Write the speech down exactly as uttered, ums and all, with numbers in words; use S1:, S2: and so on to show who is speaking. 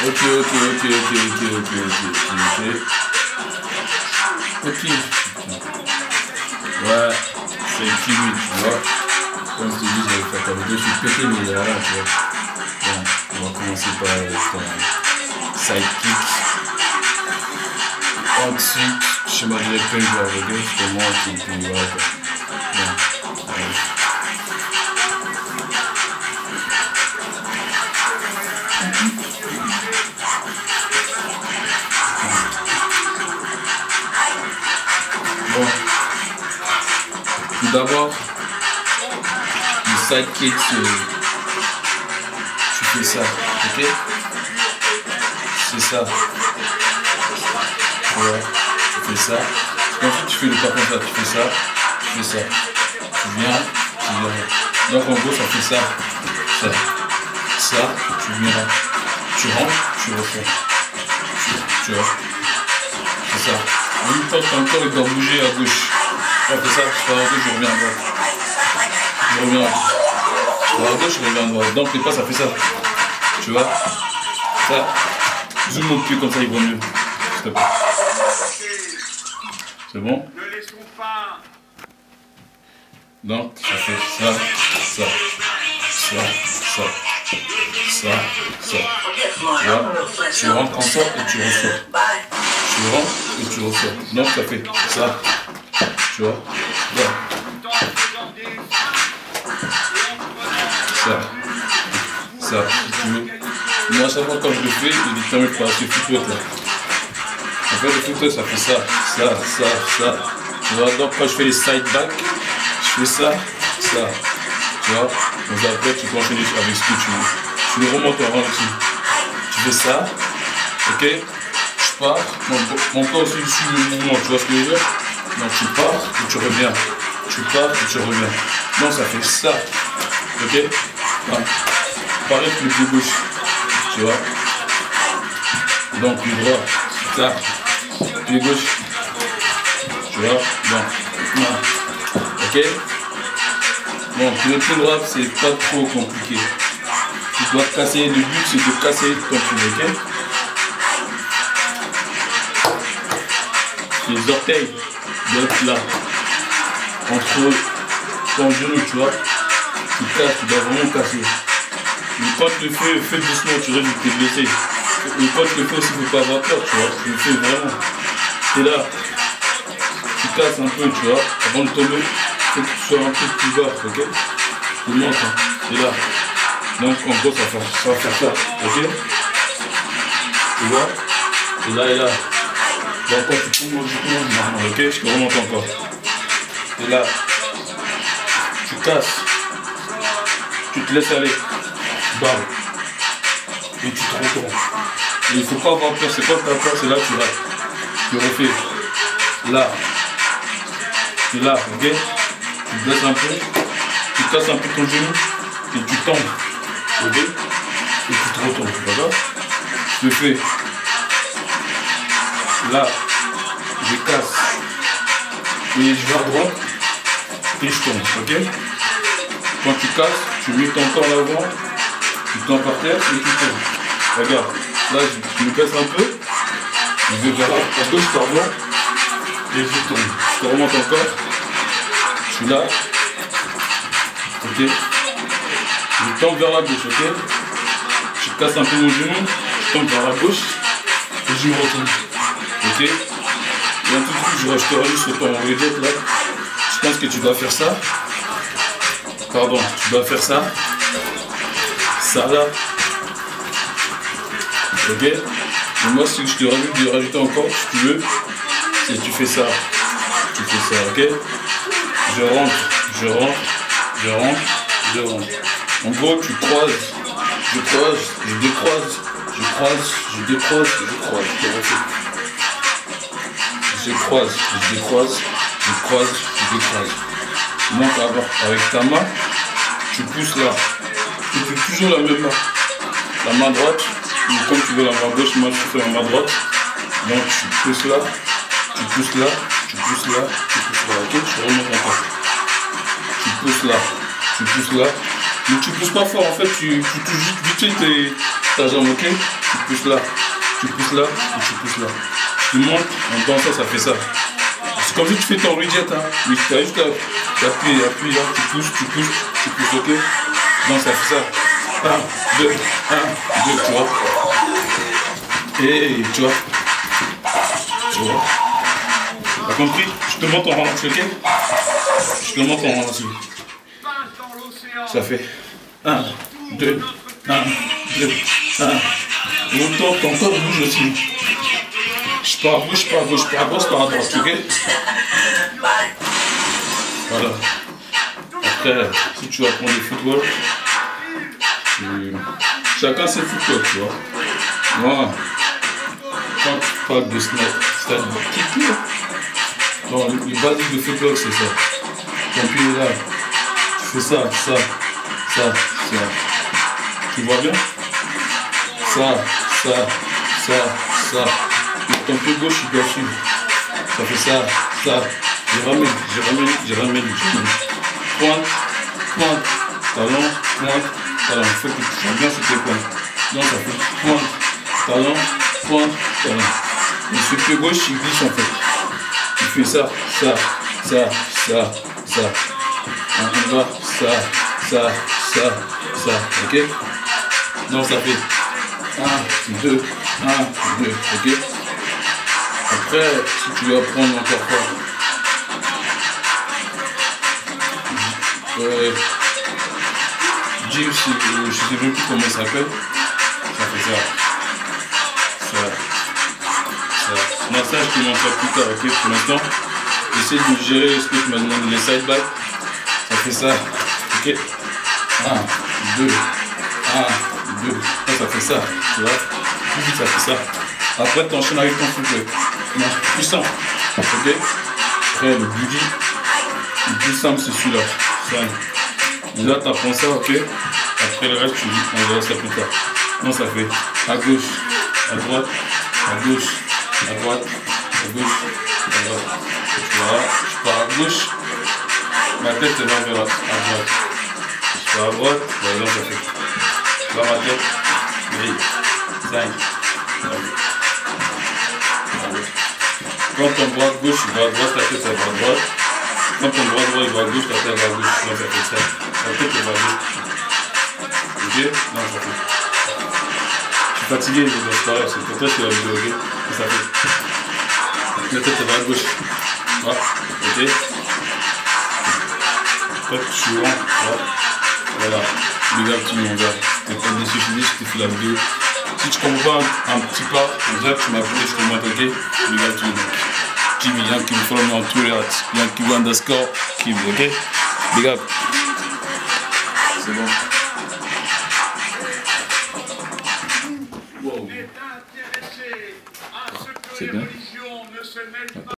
S1: Ok, ok, ok, ok, ok, ok, ok, ok. Ok. Ouais, c'est timide, tu vois. Comme je te dis, je vais faire ta vidéo, je suis pété, mais il y a rien, tu vois. Bon, on va commencer par ton sidekick. Ensuite, schéma directeur, je vais arriver, je te montre, et puis voilà quoi. Bon, allez. Bon, tout d'abord, le sidekick, tu fais ça, ok? C'est ça. Ouais, tu fais ça. Ensuite, tu fais le pas comme ça, tu fais ça, tu fais ça. Tu viens, tu viens. Donc en gros, ça fait ça, ça, ça, tu viens, tu rentres, tu refais. Tu, tu vois, c'est ça. En même temps, ton corps il doit bouger à gauche. On fait ça, je pars à gauche, je reviens à droite. Je reviens à gauche. Je pars à gauche, je reviens à droite. Donc les pas, ça fait ça. Tu vois, ça. Zoom au pied comme ça, il va mieux. S'il te plaît. C'est bon? Donc, ça fait ça, ça, ça, ça, ça, ça. Là, tu rentres en sort et tu ressors. Tu rentres et tu ressors. Donc, ça fait ça. Tu vois? Là. Ça. Ça, si tu veux. Moi, à chaque fois quand je le fais, il est permis de faire ce footwork là. En fait, le footwork, ça fait ça, ça, ça, ça. Tu vois? Donc, quand je fais les side back, je fais ça, ça. Tu vois? Donc, après, tu peux enchaîner avec ce que tu veux. Tu le remontes en ralenti. Tu fais ça, ok? Je pars. Mon, mon corps aussi suit le mouvement, tu vois ce que je veux dire? Donc, tu pars et tu reviens. Tu pars et tu reviens. Donc, ça fait ça, ok? Voilà. Pareil que le pied gauche. Tu vois? Donc, pied droit, ça, pied gauche, tu vois? Bon, non. Ok? Bon, le pied droit, c'est pas trop compliqué. Tu dois casser, le but c'est de casser ton pied, ok? Les orteils doivent être là, entre ton genou, tu vois? Tu casses, tu dois vraiment casser. Mais quand tu le fais, fais doucement, tu risques de te blesser. Et quand tu le fais aussi, il ne faut pas avoir peur, tu vois. Tu le fais vraiment. Et là, tu casses un peu, tu vois. Avant de tomber, il faut que tu sois un peu plus bas, ok? Je te montre, hein. Et là. Donc en gros, ça va faire ça, va faire ça, ok? Tu vois? Et là, et là. Donc quand tu tombes, tu tombes, non, ok? Je te remonte encore. Et là, tu casses. Tu te laisses aller. Bam. Et tu te retournes. Et il ne faut pas avoir peur, c'est quand tu as peur, c'est là que tu rates. Tu refais. Là. Et là, ok? Tu te laisses un peu. Tu casses un peu ton genou. Et tu tombes. Ok? Et tu te retournes. D'accord? Je fais. Là. Je casse. Et je vais à droite. Et je tombe. Ok? Quand tu casses, tu mets ton corps à l'avant. Tu tombes par terre et tu tombes. Regarde, là je, je me casse un peu, je vais vers la gauche, pardon, et je tourne. Je te remonte encore, je suis là, ok, je tombe vers la gauche, ok, je casse un peu mon genou, je tombe vers la gauche et je me retourne, ok. Et un tout truc, je, je te rajoute sur ton rejet là, je pense que tu dois faire ça, pardon, tu dois faire ça. Ça là, ok? Et moi, si je te rajoute, de rajouter encore, si tu veux, c'est tu fais ça, tu fais ça, ok? Je rentre, je rentre, je rentre, je rentre. En gros, tu croises, je croise, je décroise, je croise, je décroise, je croise, je refais. Je croise, je décroise, je croise, je décroise. Donc, avec ta main, tu pousses là. Tu fais toujours la même main. La main droite, ou comme tu veux la main gauche, moi je fais la main droite. Donc tu pousses là, tu pousses là, tu pousses là, tu pousses là. Ok, je remonte encore. Tu pousses là, tu pousses là, Mais tu pousses pas fort, en fait, tu, tu touches vite, vite fait ta jambe, ok? Tu pousses là, tu pousses là et tu pousses là. Tu montes, en dansant, ça fait ça. C'est comme si tu fais ton rejet, hein. Mais tu as juste à appuyer, appuyer là, tu pousses, tu pousses, tu pousses, ok? Donc ça fait ça. un, deux, un, deux, tu vois. Et tu vois. Tu vois. T'as compris? Je te montre en ralenti, ok? Je te montre en ralenti. Ça fait un, deux, un, deux, un. Autant ton corps bouge aussi. Je pars à gauche, je pars à gauche, je pars à gauche, je pars à droite, ok? Voilà. Après, si tu apprends le football, tu... chacun ses football, tu vois. Moi, quand tu parles de snap, c'est-à-dire non, le basique de football, c'est ça. Ton pied est là. Tu fais ça, ça, ça, ça. Tu vois bien? Ça, ça, ça, ça. Et ton pied gauche, il doit suivre. Ça fait ça, ça. Je ramène, je ramène, je ramène, je ramène. Pointe, pointe, talon, pointe, talon. Il faut que tu fasses bien sur tes pointes. Donc ça fait pointe, talon, pointe, talon. Et ce pied gauche, il glisse en fait. Tu fais ça, ça, ça, ça, ça. On va, ça, ça, ça, ça. Ok? Donc ça fait un, deux, un, deux. Ok? Après, si tu veux apprendre encore quoi? Euh, Jim, je ne sais même plus comment ça s'appelle. Ça fait ça. Ça. Ça. Massage, je te montrerai plus tard, ok? Pour l'instant, j'essaie de gérer ce que tu m'as demandé, les side back. Ça fait ça. Ok? un, deux, un, deux. Ça, ça fait ça. Tu vois? Plus vite, ça fait ça. Après, tu enchaînes avec ton souffle. Puissant. Ok? Après, le boogie. Le plus simple, c'est celui-là. Là, tu apprends ça, ok? Après le reste, tu dis, on verra ça plus tard. Non, ça fait à gauche, à droite, à gauche, à droite, à gauche, à droite. Voilà, je pars à gauche, ma tête elle va vers à droite. Je pars à droite, voilà, ça fait. Je pars ma tête, oui, cinq. Quand ton bras gauche il va à droite, ta tête elle va à droite. Quand ton bras droit il va à gauche, ta tête va à gauche. Non, ça fait ça. Ta tête elle va à gauche. Ok? Non, ça fait. Je suis fatigué, c'est pas grave, c'est pour toi que tu vas vidéo, ok? Ça fait. La tête elle va à gauche. Voilà. Ok? Après, tu suis rond. Voilà. Les gars, tu m'en vas. T'es pas déçu, je te fais la vidéo. Si tu comprends un petit pas, déjà tu m'appelles, je te montre, ok? Les gars, tu m'en Jimmy, Yankee, follow me on Twitter at Yankee underscore Kim, ok? Big up. C'est bon. Wow. C'est bien.